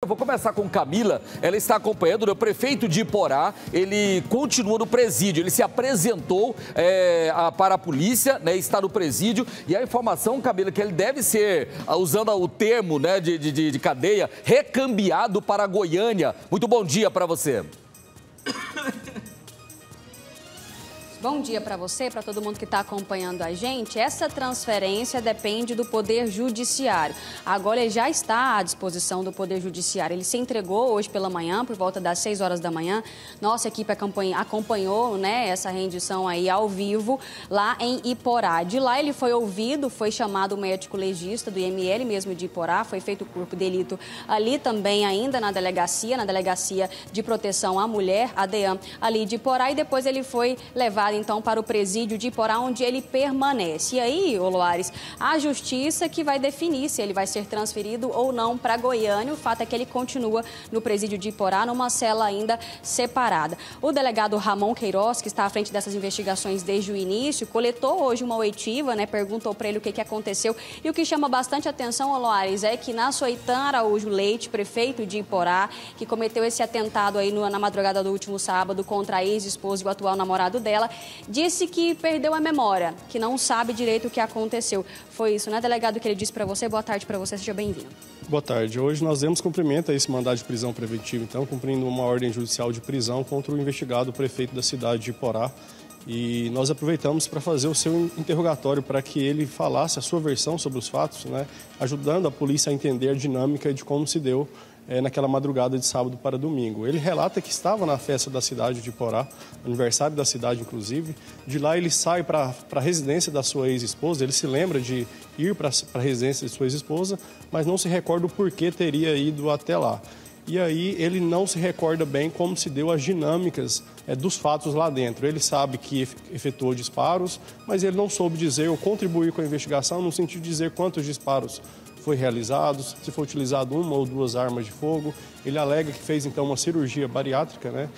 Vou começar com Camila, ela está acompanhando o prefeito de Iporá, ele continua no presídio, ele se apresentou para a polícia, né, está no presídio, e a informação, Camila, que ele deve ser, usando o termo, né, de cadeia, recambiado para Goiânia. Muito bom dia para você. Bom dia para você, para todo mundo que está acompanhando a gente. Essa transferência depende do Poder Judiciário. Agora ele já está à disposição do Poder Judiciário. Ele se entregou hoje pela manhã, por volta das 6 horas da manhã. Nossa equipe acompanhou, né, essa rendição aí ao vivo lá em Iporá. De lá ele foi ouvido, foi chamado o médico legista do IML mesmo de Iporá, foi feito o corpo de delito ali também ainda na delegacia de proteção à mulher, a DEAM, ali de Iporá, e depois ele foi levado então para o presídio de Iporá, onde ele permanece. E aí, Loares, a justiça que vai definir se ele vai ser transferido ou não para Goiânia. O fato é que ele continua no presídio de Iporá, numa cela ainda separada. O delegado Ramon Queiroz, que está à frente dessas investigações desde o início, coletou hoje uma oitiva, né, perguntou para ele o que aconteceu. E o que chama bastante atenção, Loares, é que Nassoitã Araújo Leite, prefeito de Iporá, que cometeu esse atentado aí na madrugada do último sábado contra a ex-esposa e o atual namorado dela, disse que perdeu a memória, que não sabe direito o que aconteceu. Foi isso, né, delegado, que ele disse para você? Boa tarde para você, seja bem-vindo. Boa tarde. Hoje nós demos cumprimento a esse mandado de prisão preventiva, então, cumprindo uma ordem judicial de prisão contra o investigado prefeito da cidade de Iporá. E nós aproveitamos para fazer o seu interrogatório para que ele falasse a sua versão sobre os fatos, né, ajudando a polícia a entender a dinâmica de como se deu naquela madrugada de sábado para domingo. Ele relata que estava na festa da cidade de Iporá, aniversário da cidade inclusive. De lá ele sai para a residência da sua ex-esposa, ele se lembra de ir para a residência de sua ex-esposa, mas não se recorda o porquê teria ido até lá. E aí ele não se recorda bem como se deu as dinâmicas dos fatos lá dentro. Ele sabe que efetuou disparos, mas ele não soube dizer ou contribuir com a investigação no sentido de dizer quantos disparos foi realizados, se foi utilizado uma ou duas armas de fogo. Ele alega que fez então uma cirurgia bariátrica, né?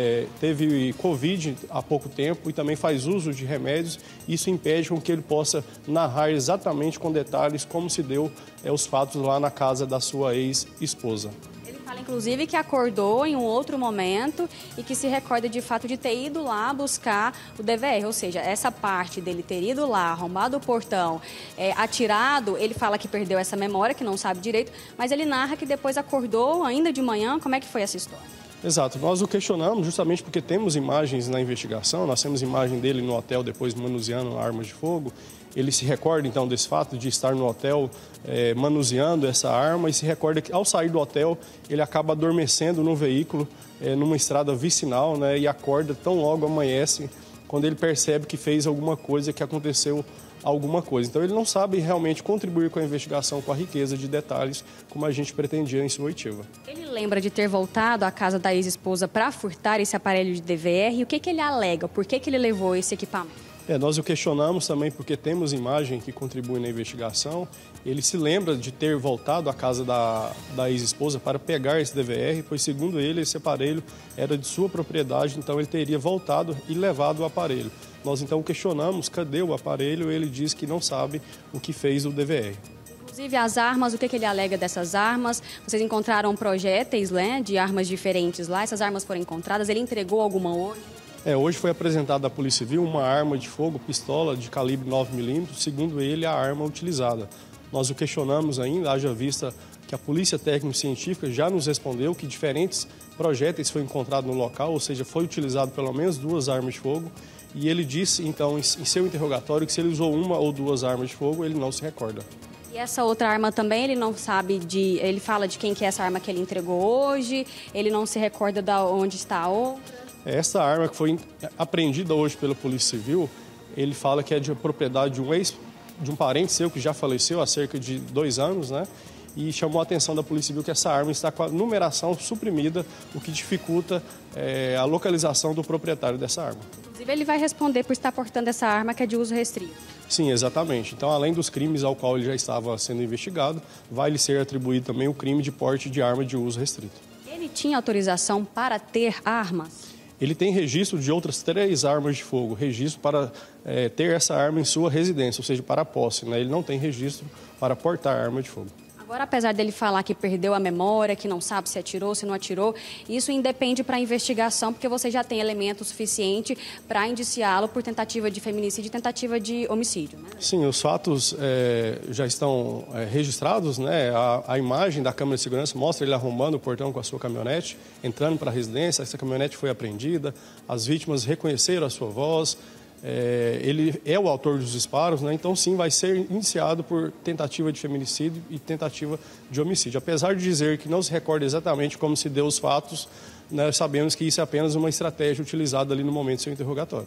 Teve Covid há pouco tempo e também faz uso de remédios. Isso impede com que ele possa narrar exatamente com detalhes como se deu os fatos lá na casa da sua ex-esposa. Fala, inclusive, que acordou em um outro momento e que se recorda de fato de ter ido lá buscar o DVR, ou seja, essa parte dele ter ido lá, arrombado o portão, atirado, ele fala que perdeu essa memória, que não sabe direito, mas ele narra que depois acordou ainda de manhã. Como é que foi essa história? Exato, nós o questionamos justamente porque temos imagens na investigação, nós temos imagem dele no hotel depois manuseando armas de fogo. Ele se recorda então desse fato de estar no hotel manuseando essa arma e se recorda que ao sair do hotel ele acaba adormecendo no veículo, numa estrada vicinal, né, e acorda tão logo amanhece, quando ele percebe que fez alguma coisa, que aconteceu alguma coisa. Então ele não sabe realmente contribuir com a investigação com a riqueza de detalhes como a gente pretendia em sua oitiva. Ele lembra de ter voltado à casa da ex-esposa para furtar esse aparelho de DVR e o que ele alega? Por que ele levou esse equipamento? Nós o questionamos também porque temos imagem que contribui na investigação. Ele se lembra de ter voltado à casa da ex-esposa para pegar esse DVR, pois, segundo ele, esse aparelho era de sua propriedade, então ele teria voltado e levado o aparelho. Nós, então, questionamos cadê o aparelho, ele diz que não sabe o que fez o DVR. Inclusive, as armas, o que ele alega dessas armas? Vocês encontraram projéteis, né, de armas diferentes lá, essas armas foram encontradas, ele entregou alguma hoje? Hoje foi apresentada à Polícia Civil uma arma de fogo, pistola de calibre 9mm, segundo ele, a arma utilizada. Nós o questionamos ainda, haja vista que a Polícia Técnico-Científica já nos respondeu que diferentes projéteis foram encontrados no local, ou seja, foi utilizado pelo menos 2 armas de fogo, e ele disse, então, em seu interrogatório, que se ele usou 1 ou 2 armas de fogo, ele não se recorda. E essa outra arma também, ele não sabe ele fala de quem que é essa arma que ele entregou hoje, ele não se recorda de onde está a outra? Essa arma que foi apreendida hoje pela Polícia Civil, ele fala que é de propriedade de um parente seu que já faleceu há cerca de 2 anos, né? E chamou a atenção da Polícia Civil que essa arma está com a numeração suprimida, o que dificulta a localização do proprietário dessa arma. Inclusive, ele vai responder por estar portando essa arma que é de uso restrito. Sim, exatamente. Então, além dos crimes ao qual ele já estava sendo investigado, vai lhe ser atribuído também o crime de porte de arma de uso restrito. Ele tinha autorização para ter armas? Ele tem registro de outras 3 armas de fogo, registro para ter essa arma em sua residência, ou seja, para a posse, né? Ele não tem registro para portar arma de fogo. Agora, apesar dele falar que perdeu a memória, que não sabe se atirou, se não atirou, isso independe para a investigação, porque você já tem elemento suficiente para indiciá-lo por tentativa de feminicídio e tentativa de homicídio, né? Sim, os fatos já estão registrados, né? A imagem da câmera de segurança mostra ele arrombando o portão com a sua caminhonete, entrando para a residência, essa caminhonete foi apreendida, as vítimas reconheceram a sua voz. Ele é o autor dos disparos, né? Então sim, vai ser indiciado por tentativa de feminicídio e tentativa de homicídio. Apesar de dizer que não se recorda exatamente como se deu os fatos, nós sabemos que isso é apenas uma estratégia utilizada ali no momento do seu interrogatório.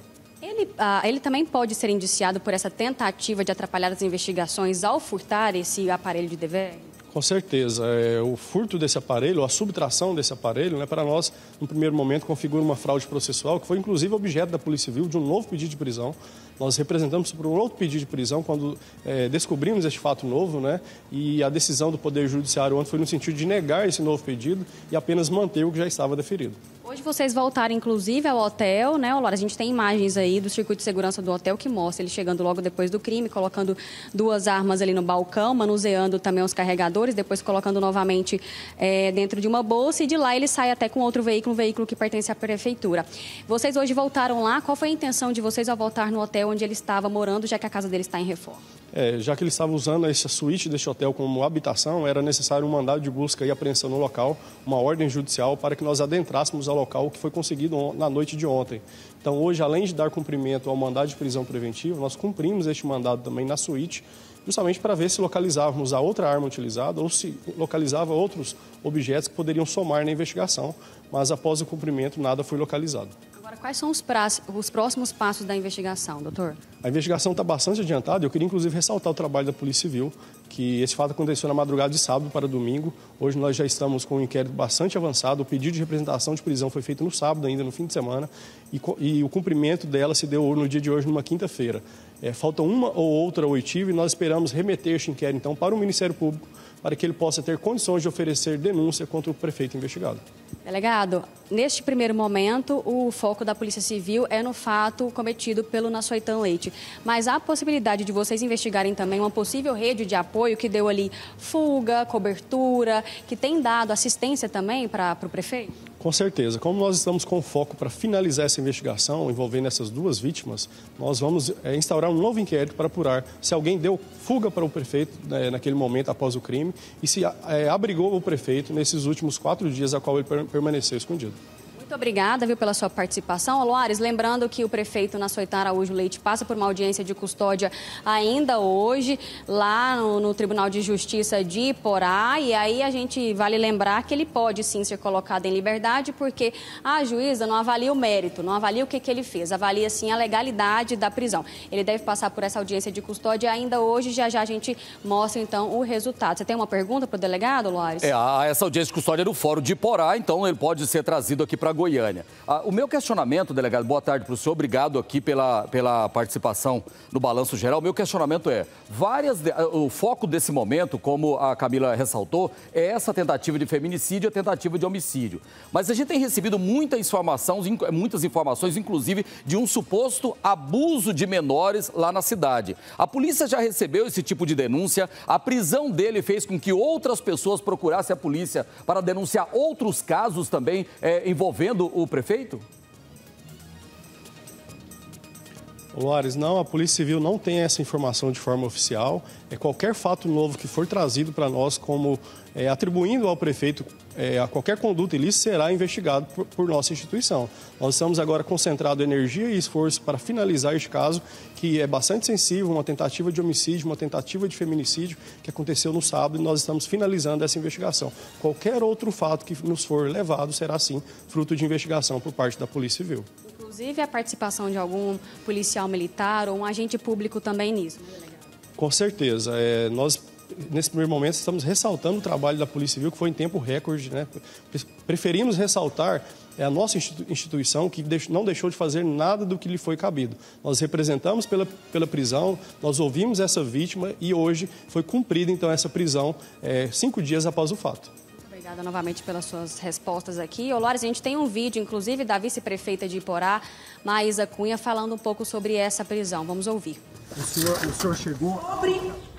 Ele também pode ser indiciado por essa tentativa de atrapalhar as investigações ao furtar esse aparelho de DVR? Com certeza. O furto desse aparelho, a subtração desse aparelho, né, para nós, no primeiro momento, configura uma fraude processual, que foi inclusive objeto da Polícia Civil de um novo pedido de prisão. Nós representamos por um outro pedido de prisão quando descobrimos este fato novo, né, e a decisão do Poder Judiciário ontem foi no sentido de negar esse novo pedido e apenas manter o que já estava deferido. Hoje vocês voltaram, inclusive, ao hotel, né, Laura? A gente tem imagens aí do circuito de segurança do hotel que mostra ele chegando logo depois do crime, colocando 2 armas ali no balcão, manuseando também os carregadores, depois colocando novamente dentro de uma bolsa e de lá ele sai até com outro veículo, um veículo que pertence à prefeitura. Vocês hoje voltaram lá, qual foi a intenção de vocês ao voltar no hotel onde ele estava morando, já que a casa dele está em reforma? Já que ele estava usando essa suíte deste hotel como habitação, era necessário um mandado de busca e apreensão no local, uma ordem judicial para que nós adentrássemos ao local, que foi conseguido na noite de ontem. Então, hoje, além de dar cumprimento ao mandado de prisão preventiva, nós cumprimos este mandado também na suíte, justamente para ver se localizávamos a outra arma utilizada ou se localizava outros objetos que poderiam somar na investigação, mas após o cumprimento nada foi localizado. Agora, quais são os próximos passos da investigação, doutor? A investigação está bastante adiantada. Eu queria, inclusive, ressaltar o trabalho da Polícia Civil, que esse fato aconteceu na madrugada de sábado para domingo. Hoje nós já estamos com um inquérito bastante avançado. O pedido de representação de prisão foi feito no sábado, ainda no fim de semana, e o cumprimento dela se deu no dia de hoje, numa quinta-feira. Falta uma ou outra oitiva e nós esperamos remeter este inquérito, então, para o Ministério Público, para que ele possa ter condições de oferecer denúncia contra o prefeito investigado. Delegado, neste primeiro momento, o foco da Polícia Civil é no fato cometido pelo Nassoithan Leite. Mas há a possibilidade de vocês investigarem também uma possível rede de apoio que deu ali fuga, cobertura, que tem dado assistência também para o prefeito? Com certeza. Como nós estamos com foco para finalizar essa investigação envolvendo essas 2 vítimas, nós vamos instaurar um novo inquérito para apurar se alguém deu fuga para o prefeito naquele momento após o crime e se abrigou o prefeito nesses últimos 4 dias a qual ele permaneceu escondido. Muito obrigada, viu, pela sua participação. Loares, lembrando que o prefeito Nassoithan Araújo Leite passa por uma audiência de custódia ainda hoje, lá no Tribunal de Justiça de Iporá, e aí a gente vale lembrar que ele pode sim ser colocado em liberdade, porque a juíza não avalia o mérito, não avalia o que ele fez, avalia sim a legalidade da prisão. Ele deve passar por essa audiência de custódia ainda hoje, já a gente mostra então o resultado. Você tem uma pergunta para o delegado, Loares? Essa audiência de custódia é no Fórum de Iporá, então ele pode ser trazido aqui para Goiânia. O meu questionamento, delegado, boa tarde para o senhor, obrigado aqui pela participação no Balanço Geral. O meu questionamento é, o foco desse momento, como a Camila ressaltou, é essa tentativa de feminicídio e a tentativa de homicídio. Mas a gente tem recebido muitas informações, inclusive, de um suposto abuso de menores lá na cidade. A polícia já recebeu esse tipo de denúncia, a prisão dele fez com que outras pessoas procurassem a polícia para denunciar outros casos também envolvendo o prefeito? Loares, não, a Polícia Civil não tem essa informação de forma oficial. Qualquer fato novo que for trazido para nós como atribuindo ao prefeito a qualquer conduta ilícita será investigado por nossa instituição. Nós estamos agora concentrando energia e esforço para finalizar este caso, que é bastante sensível, uma tentativa de homicídio, uma tentativa de feminicídio que aconteceu no sábado e nós estamos finalizando essa investigação. Qualquer outro fato que nos for levado será, sim, fruto de investigação por parte da Polícia Civil. Inclusive a participação de algum policial militar ou um agente público também nisso, né, delegado? Com certeza. Nós, nesse primeiro momento, estamos ressaltando o trabalho da Polícia Civil, que foi em tempo recorde, né? Preferimos ressaltar a nossa instituição, que não deixou de fazer nada do que lhe foi cabido. Nós representamos pela prisão, nós ouvimos essa vítima e hoje foi cumprida, então, essa prisão 5 dias após o fato. Obrigada novamente pelas suas respostas aqui. Ô, Loares, a gente tem um vídeo, inclusive, da vice-prefeita de Iporá, Maísa Cunha, falando um pouco sobre essa prisão. Vamos ouvir. O senhor chegou... Sobre a população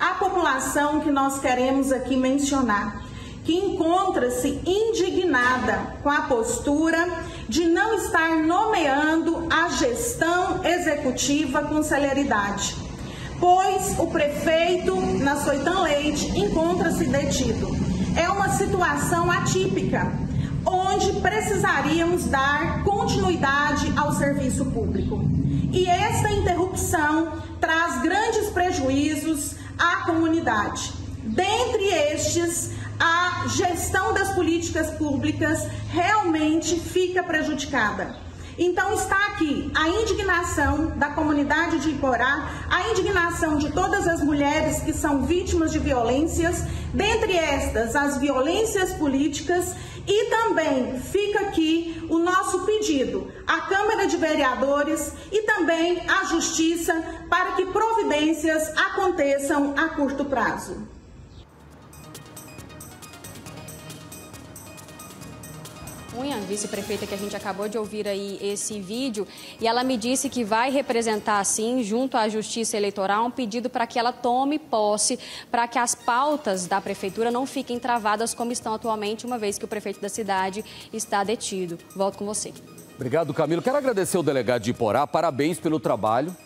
população que nós queremos aqui mencionar, que encontra-se indignada com a postura de não estar nomeando a gestão executiva com celeridade, pois o prefeito Nassoitã Leite encontra-se detido. É uma situação atípica, onde precisaríamos dar continuidade ao serviço público. E esta interrupção traz grandes prejuízos à comunidade. Dentre estes, a gestão das políticas públicas realmente fica prejudicada. Então está aqui a indignação da comunidade de Iporá, a indignação de todas as mulheres que são vítimas de violências, dentre estas as violências políticas, e também fica aqui o nosso pedido à Câmara de Vereadores e também à Justiça para que providências aconteçam a curto prazo. Vice-prefeita, que a gente acabou de ouvir aí esse vídeo, e ela me disse que vai representar, sim, junto à Justiça Eleitoral, um pedido para que ela tome posse, para que as pautas da Prefeitura não fiquem travadas como estão atualmente, uma vez que o prefeito da cidade está detido. Volto com você. Obrigado, Camilo. Quero agradecer o delegado de Iporá, parabéns pelo trabalho.